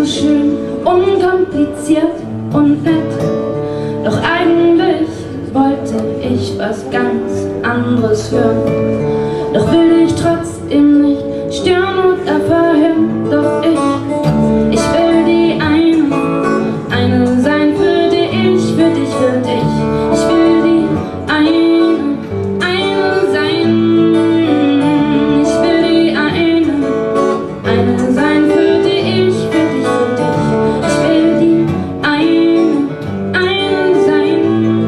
schön, unkompliziert und nett. Doch eigentlich wollte ich was ganz anderes hören. Doch will ich trotzdem nicht stören oder verhören. Doch ich will die eine sein für dich, für dich, für dich. Ich will die eine sein. Ich will die eine sein für dich, für dich, für dich. Ich will die eine sein.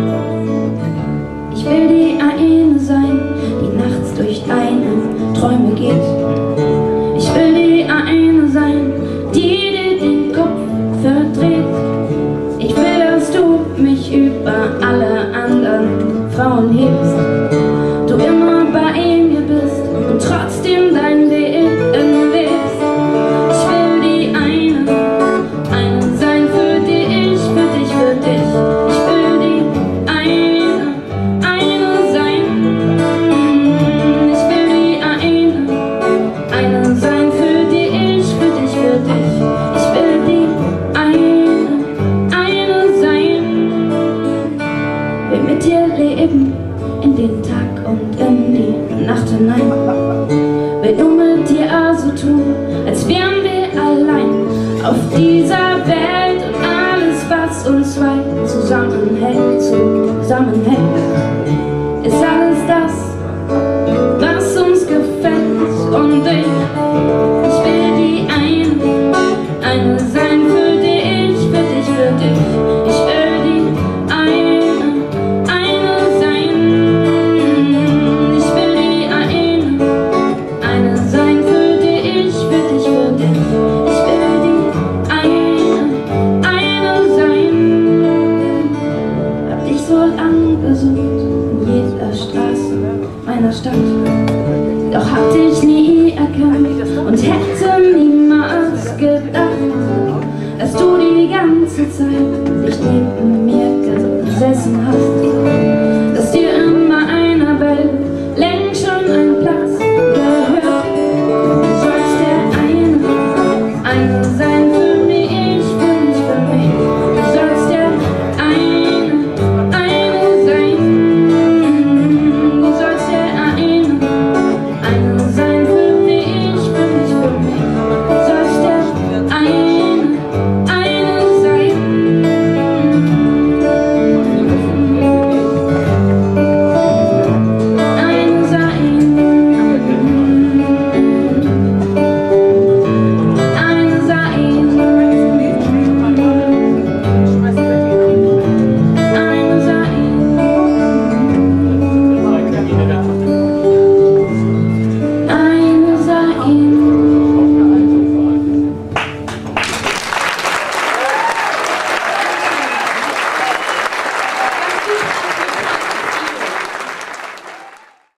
Ich will die eine sein, die nachts durch deine Träume geht. Ich will die eine sein, die dir den Kopf verdreht. Ich will, dass du mich über alle anderen Frauen hebst, du immer bei mir bist und trotzdem dein Leben lebst. Ich will die eine sein für dich, für dich, für dich. Ich will die eine sein. Ich will die eine sein für dich, für dich, für dich. Ich will die eine sein. Will mit dir leben in den Tag und in die Nacht hinein. Will nur mit dir also tun, als wären wir allein auf dieser Welt, und alles, was uns zwei zusammenhält, ist alles das, was uns gefällt. Und ich will die eine sein für dich, für dich, für dich. Ich will die eine sein. Ich will die eine sein für dich, für dich, für dich. Ich will die eine sein. Hab dich so lang gesucht in jeder Straße meiner Stadt, doch hab dich nie erkannt und hätte niemals gedacht, dass du die ganze Zeit nicht neben